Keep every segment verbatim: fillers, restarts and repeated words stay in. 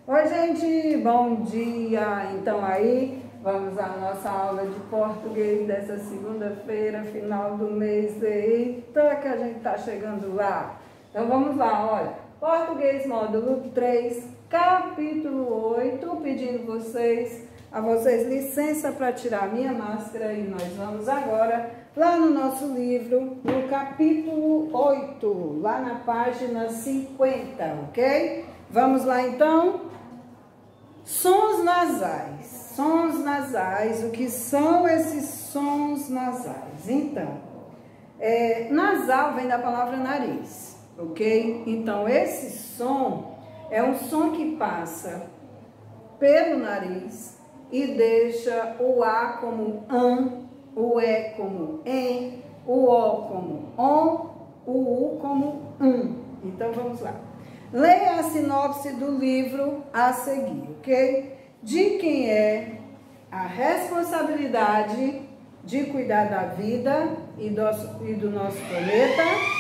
Oi, gente, bom dia! Então aí, vamos à nossa aula de português dessa segunda-feira, final do mês. Eita, que a gente tá chegando lá! Então vamos lá, olha, português módulo três, capítulo oito, pedindo vocês, a vocês licença para tirar minha máscara e nós vamos agora lá no nosso livro, no capítulo oito, lá na página cinquenta, ok? Vamos lá então? Sons nasais. Sons nasais, o que são esses sons nasais? Então, é, nasal vem da palavra nariz, ok? Então, esse som é um som que passa pelo nariz e deixa o A como an, o E como em, o O como on, o U como um. Então, vamos lá. Leia a sinopse do livro a seguir, ok? De quem é a responsabilidade de cuidar da vida e do, e do nosso planeta?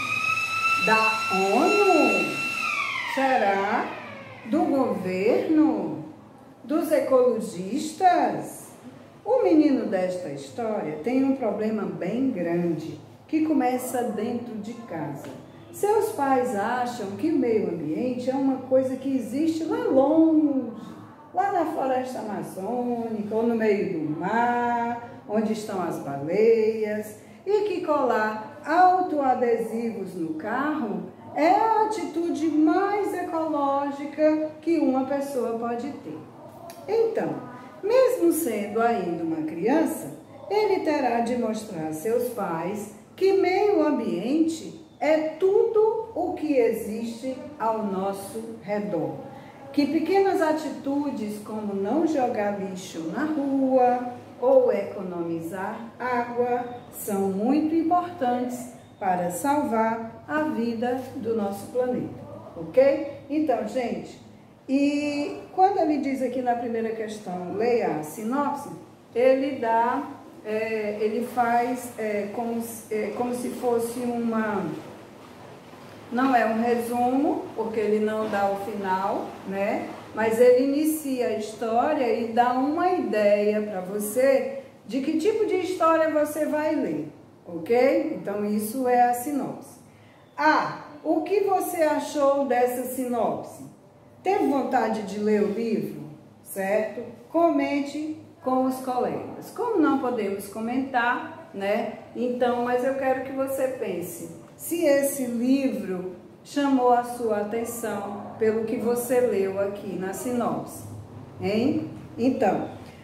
Da ONU? Será? Do governo? Dos ecologistas? O menino desta história tem um problema bem grande que começa dentro de casa. Seus pais acham que o meio ambiente é uma coisa que existe lá longe, lá na floresta amazônica ou no meio do mar, onde estão as baleias, e que colar autoadesivos no carro é a atitude mais ecológica que uma pessoa pode ter. Então, mesmo sendo ainda uma criança, ele terá de mostrar a seus pais que meio ambiente é tudo o que existe ao nosso redor. Que pequenas atitudes como não jogar lixo na rua ou economizar água são muito importantes para salvar a vida do nosso planeta, ok? Então, gente, e quando ele diz aqui na primeira questão, leia a sinopse, ele dá, é, ele faz é, como, é, como se fosse uma... Não é um resumo, porque ele não dá o final, né? Mas ele inicia a história e dá uma ideia para você de que tipo de história você vai ler, ok? Então, isso é a sinopse. Ah, o que você achou dessa sinopse? Teve vontade de ler o livro, certo? Comente com os colegas. Como não podemos comentar, né? Então, mas eu quero que você pense se esse livro chamou a sua atenção pelo que você leu aqui na sinopse, hein? Então,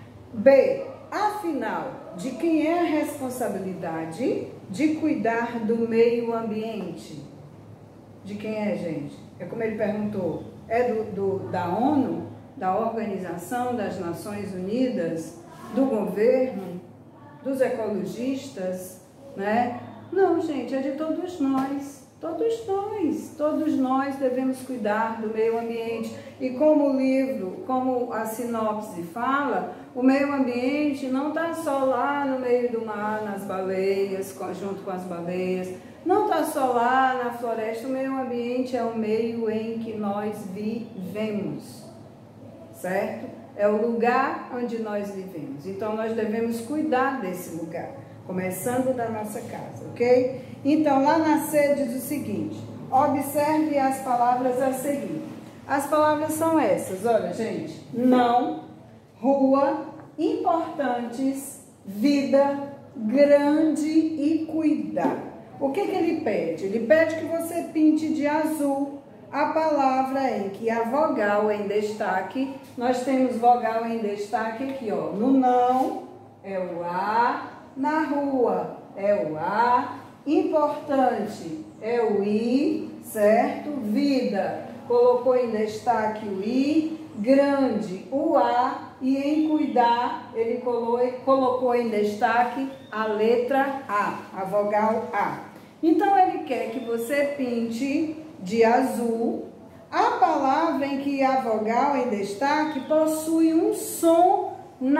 B, afinal, de quem é a responsabilidade de cuidar do meio ambiente? De quem é, gente? É como ele perguntou, é do, do, da ONU, da Organização das Nações Unidas, do governo, dos ecologistas, né? Não, gente, é de todos nós, todos nós, todos nós devemos cuidar do meio ambiente. E como o livro, como a sinopse fala, o meio ambiente não está só lá no meio do mar, nas baleias, junto com as baleias, não está só lá na floresta, o meio ambiente é o meio em que nós vivemos, certo? É o lugar onde nós vivemos, então nós devemos cuidar desse lugar. Começando da nossa casa, ok? Então, lá na C diz o seguinte, observe as palavras a seguir. As palavras são essas, olha, gente. Não, rua, importantes, vida, grande e cuidar. O que que ele pede? Ele pede que você pinte de azul a palavra em que a vogal em destaque, nós temos vogal em destaque aqui, ó. No não, é o A. Na rua é o A, importante é o I, certo? Vida, colocou em destaque o I, grande o A, e em cuidar ele colocou em destaque a letra A, a vogal A. Então ele quer que você pinte de azul a palavra em que a vogal em destaque possui um som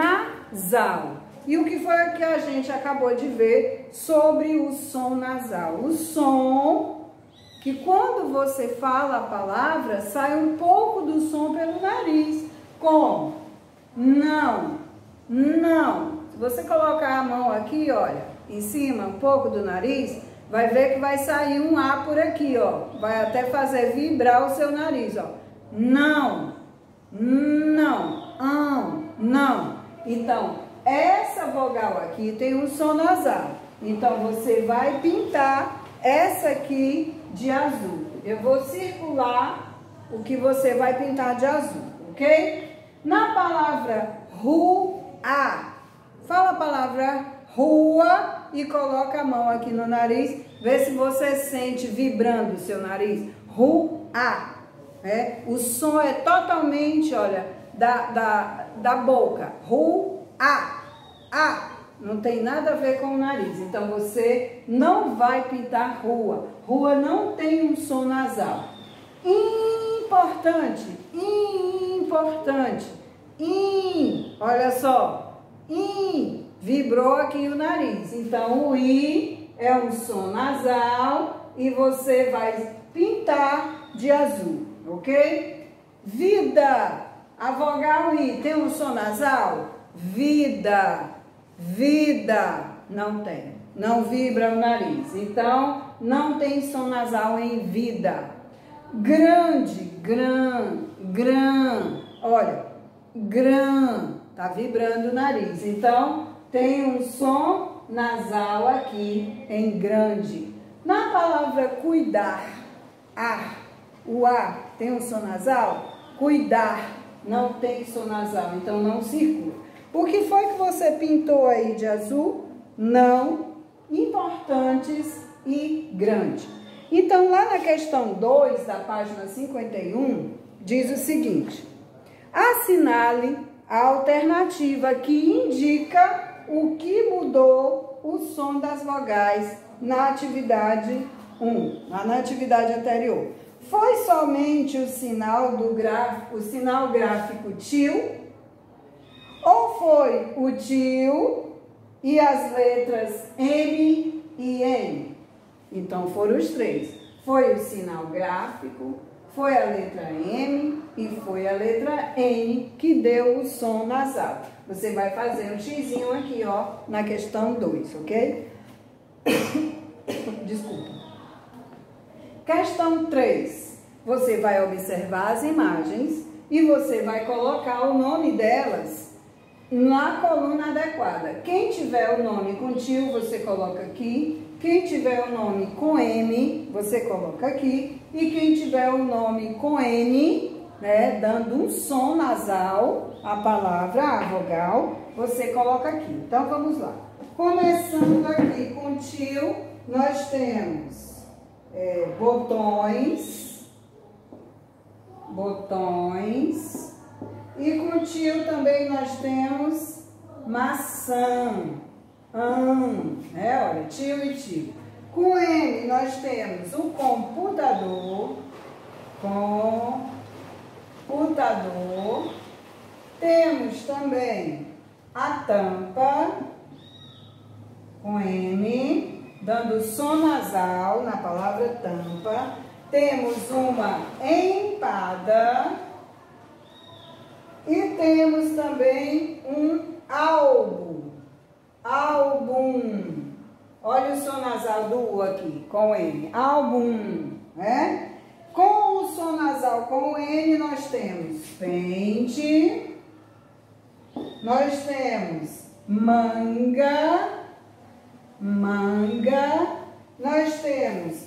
nasal. E o que foi que a gente acabou de ver sobre o som nasal? O som que quando você fala a palavra, sai um pouco do som pelo nariz. nariz. Como? Não, não. Se você colocar a mão aqui, olha, em cima, um pouco do nariz, vai ver que vai sair um A por aqui, ó. Vai até fazer vibrar o seu nariz, ó. Não, não, não, não. Então, essa vogal aqui tem um som nasal. Então, você vai pintar essa aqui de azul. Eu vou circular o que você vai pintar de azul, ok? Na palavra rua, fala a palavra rua e coloca a mão aqui no nariz. Vê se você sente vibrando o seu nariz. Rua. É? O som é totalmente, olha, da, da, da boca. Rua. A. Não tem nada a ver com o nariz. Então, você não vai pintar rua. Rua não tem um som nasal. Importante. Importante. In. Olha só. In. Vibrou aqui o nariz. Então, o I é um som nasal e você vai pintar de azul, ok? Vida. A vogal I tem um som nasal? Vida. Vida. Não tem. Não vibra o nariz. Então, não tem som nasal em vida. Grande. Gran. Gran. Olha. Gran. Tá vibrando o nariz. Então, tem um som nasal aqui em grande. Na palavra cuidar, A, o A tem um som nasal? Cuidar não tem som nasal, então não circula. O que foi que você pintou aí de azul? Não, importantes e grande. Então, lá na questão dois da página cinquenta e um, diz o seguinte: assinale a alternativa que indica o que mudou o som das vogais na atividade um, na atividade anterior. Foi somente o sinal do gráfico, o sinal gráfico tio? Ou foi o tio e as letras M e N? Então foram os três. Foi o sinal gráfico, foi a letra M e foi a letra N que deu o som nasal. Você vai fazer um xizinho aqui, ó, na questão dois, ok? Desculpa. Questão três. Você vai observar as imagens e você vai colocar o nome delas na coluna adequada. Quem tiver o nome com tio, você coloca aqui. Quem tiver o nome com M, você coloca aqui. E quem tiver o nome com N, né, dando um som nasal, a palavra, a vogal, você coloca aqui. Então, vamos lá. Começando aqui com tio, nós temos é, botões, botões, e com tio também nós temos maçã, hum, é, olha, tio e tio. Com M nós temos o computador, computador, temos também a tampa, com M, dando som nasal na palavra tampa. Temos uma empada e temos também um álbum, álbum. Olha o som nasal do U aqui, com M, álbum, né? Com o som nasal com o N nós temos pente, nós temos manga, manga, nós temos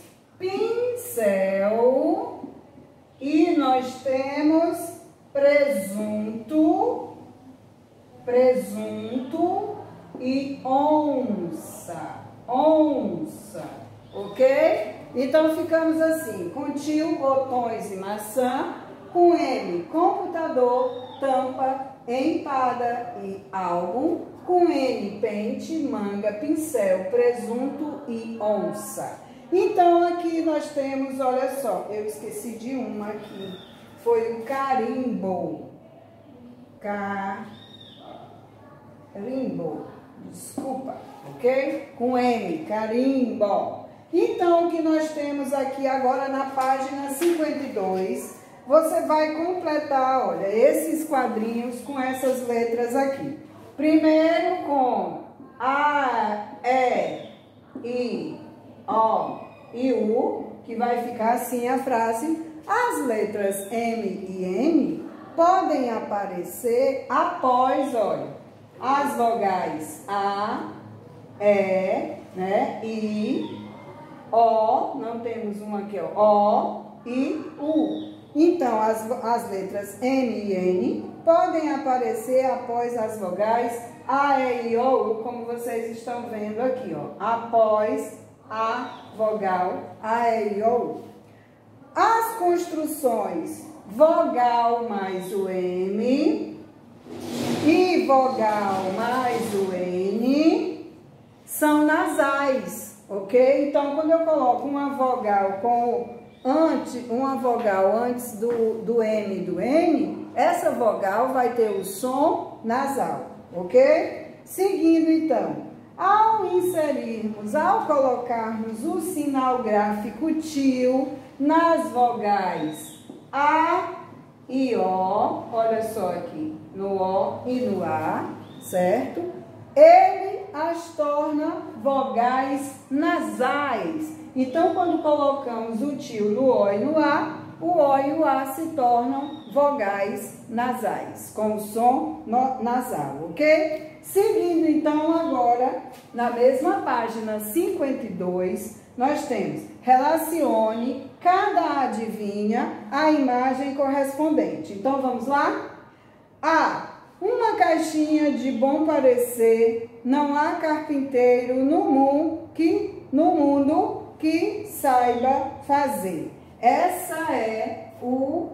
pincel e nós temos presunto, presunto e onça, onça, ok? Então ficamos assim, com tio, botões e maçã, com M, computador, tampa, empada e álbum, com N, pente, manga, pincel, presunto e onça. Então, aqui nós temos, olha só, eu esqueci de uma aqui, foi o carimbo. Carimbo, desculpa, ok? Com M, carimbo. Então, o que nós temos aqui agora na página cinquenta e dois, você vai completar, olha, esses quadrinhos com essas letras aqui. Primeiro com A, E, I, O e U, que vai ficar assim a frase. As letras M e N podem aparecer após, olha, as vogais A, E, né, I, O, não temos uma aqui, ó, O e U. Então, as, as letras M e N podem aparecer após as vogais A, E, I, O, U, como vocês estão vendo aqui, ó, após a vogal A, E, I, O, U. As construções vogal mais o M e vogal mais o N são nasais, ok? Então, quando eu coloco uma vogal com antes, uma vogal antes do, do M e do N, essa vogal vai ter o som nasal, ok? Seguindo, então, ao inserirmos, ao colocarmos o sinal gráfico tio nas vogais A e O, olha só aqui, no O e no A, certo? Ele as torna vogais nasais. Então, quando colocamos o tio no O e no A, o O e o A se tornam vogais nasais, com o som no, nasal, ok? Seguindo, então, agora, na mesma página cinquenta e dois, nós temos relacione cada adivinha a imagem correspondente. Então, vamos lá? A. Uma caixinha de bom parecer, não há carpinteiro no mundo que, no mundo que saiba fazer. Essa é o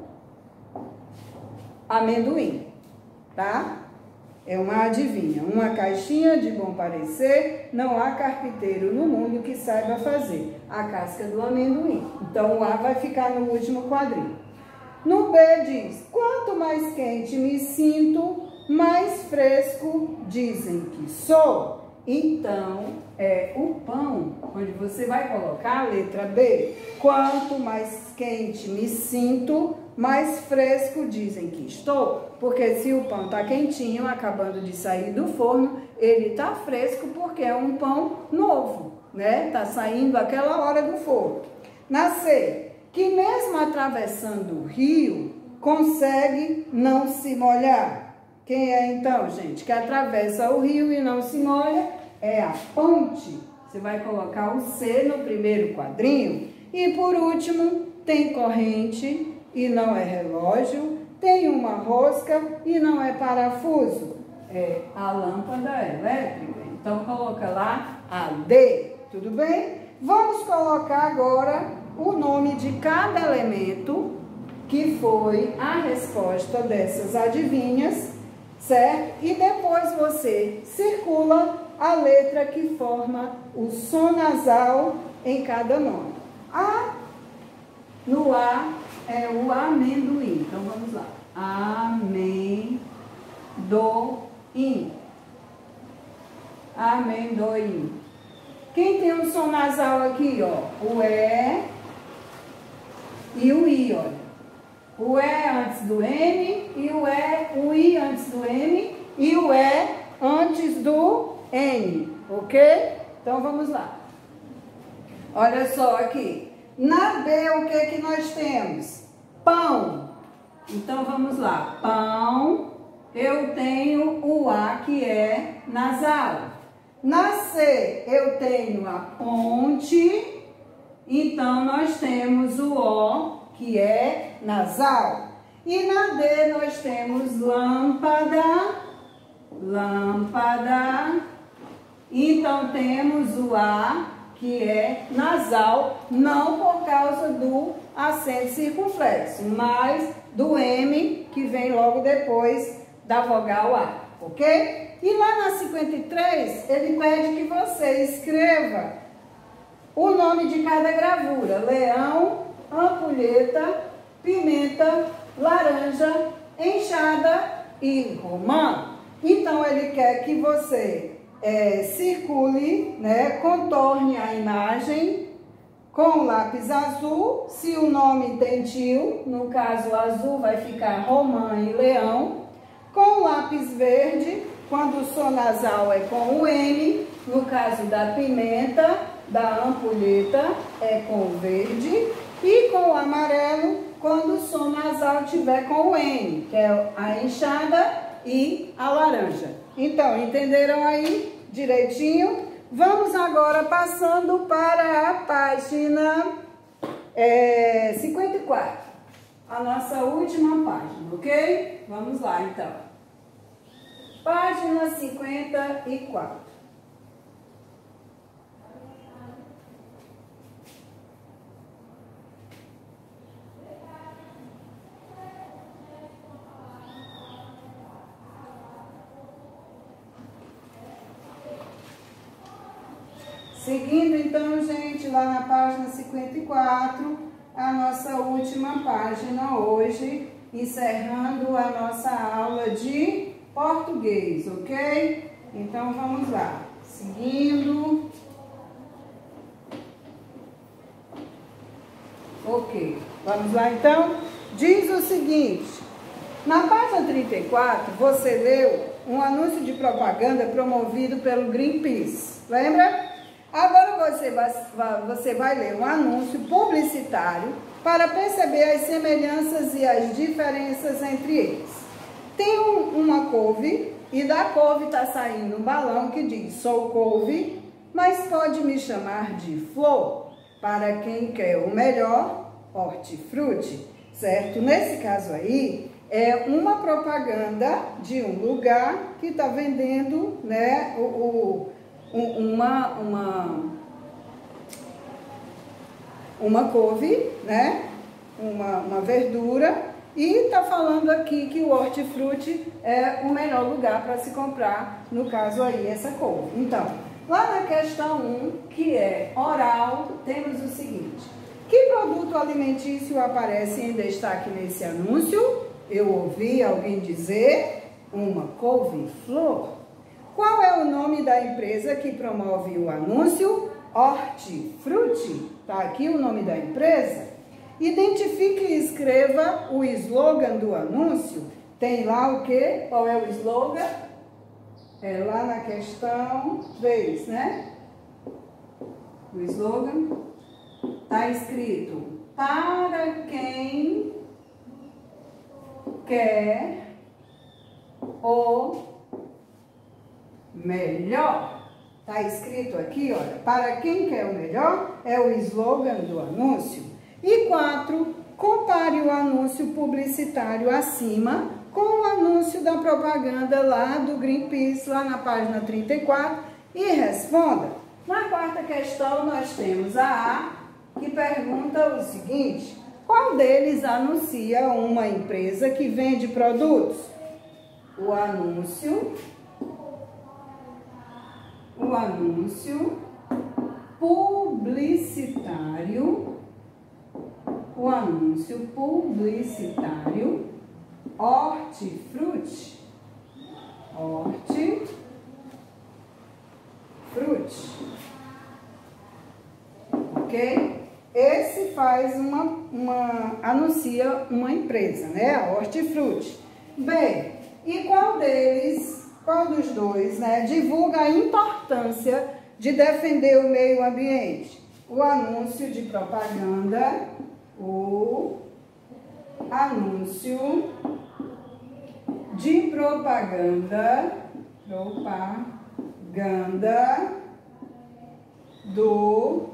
amendoim, tá? É uma adivinha, uma caixinha de bom parecer, não há carpinteiro no mundo que saiba fazer. A casca do amendoim. Então, o A vai ficar no último quadrinho. No B diz, quanto mais quente me sinto, mais fresco dizem que sou. Então, é o pão, onde você vai colocar a letra B. Quanto mais quente me sinto, mais fresco dizem que estou. Porque se o pão está quentinho, acabando de sair do forno, ele está fresco porque é um pão novo, né? Está saindo aquela hora do forno. Na C, que mesmo atravessando o rio, consegue não se molhar. Quem é então, gente, que atravessa o rio e não se molha? É a ponte. Você vai colocar o C no primeiro quadrinho. E por último, tem corrente e não é relógio. Tem uma rosca e não é parafuso. É a lâmpada elétrica. Então, coloca lá a D. Tudo bem? Vamos colocar agora o nome de cada elemento que foi a resposta dessas adivinhas, certo? E depois você circula a letra que forma o som nasal em cada nome. A, no A é o amendoim. Então, vamos lá. Amendoim. Amendoim. Quem tem o som nasal aqui, ó? O E e o I, olha. O E antes do M e o E, o I antes do M e o E antes do N, ok? Então, vamos lá. Olha só aqui. Na B, o que que nós temos? Pão. Então, vamos lá. Pão, eu tenho o A que é nasal. Na C, eu tenho a ponte. Então, nós temos o O que é nasal. E na D, nós temos lâmpada. Lâmpada. Então, temos o A que é nasal, não por causa do acento circunflexo, mas do M que vem logo depois da vogal A, ok? E lá na cinquenta e três, ele pede que você escreva o nome de cada gravura: leão, ampulheta, pimenta, laranja, enxada e romã. Então, ele quer que você é, circule, né, contorne a imagem com lápis azul, se o nome tem tio, no caso azul vai ficar romã e leão. Com lápis verde, quando o som nasal é com o M, no caso da pimenta, da ampulheta, é com o verde. E com o amarelo, quando o som nasal tiver com o N, que é a enxada e a laranja. Então, entenderam aí direitinho? Vamos agora passando para a página é, cinquenta e quatro, a nossa última página, ok? Vamos lá, então. Página cinquenta e quatro. Seguindo então, gente, lá na página cinquenta e quatro, a nossa última página hoje, encerrando a nossa aula de português, ok? Então, vamos lá. Seguindo. Ok, vamos lá então? Diz o seguinte, na página trinta e quatro, você leu um anúncio de propaganda promovido pelo Greenpeace, lembra? Agora você vai, você vai ler um anúncio publicitário para perceber as semelhanças e as diferenças entre eles. Tem um, uma couve e da couve está saindo um balão que diz: sou couve, mas pode me chamar de flor, para quem quer o melhor hortifruti, certo? Nesse caso aí, é uma propaganda de um lugar que está vendendo, né, o... o Uma, uma, uma couve, né? Uma, uma verdura, e tá falando aqui que o hortifruti é o melhor lugar para se comprar, no caso aí, essa couve. Então, lá na questão um, que é oral, temos o seguinte: que produto alimentício aparece em destaque nesse anúncio? Eu ouvi alguém dizer uma couve-flor. Qual é o nome da empresa que promove o anúncio? Hortifruti. Tá aqui o nome da empresa. Identifique e escreva o slogan do anúncio. Tem lá o quê? Qual é o slogan? É lá na questão três, né? O slogan tá escrito: para quem quer o melhor. Tá escrito aqui, olha, para quem quer o melhor, é o slogan do anúncio. E quatro, compare o anúncio publicitário acima com o anúncio da propaganda lá do Greenpeace, lá na página trinta e quatro, e responda. Na quarta questão, nós temos a A, que pergunta o seguinte: qual deles anuncia uma empresa que vende produtos? O anúncio O anúncio publicitário, o anúncio publicitário, hortifruti, hortifruti, ok? Esse faz uma, uma, anuncia uma empresa, né? A hortifruti. Bem, e qual deles... Qual dos dois, né, divulga a importância de defender o meio ambiente? O anúncio de propaganda, o anúncio de propaganda, propaganda do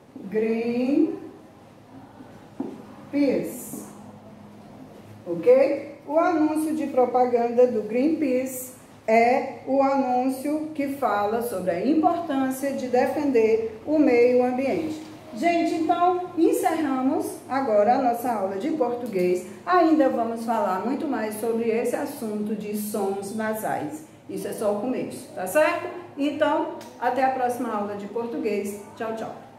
Greenpeace, ok? O anúncio de propaganda do Greenpeace é o anúncio que fala sobre a importância de defender o meio ambiente. Gente, então, encerramos agora a nossa aula de português. Ainda vamos falar muito mais sobre esse assunto de sons nasais. Isso é só o começo, tá certo? Então, até a próxima aula de português. Tchau, tchau.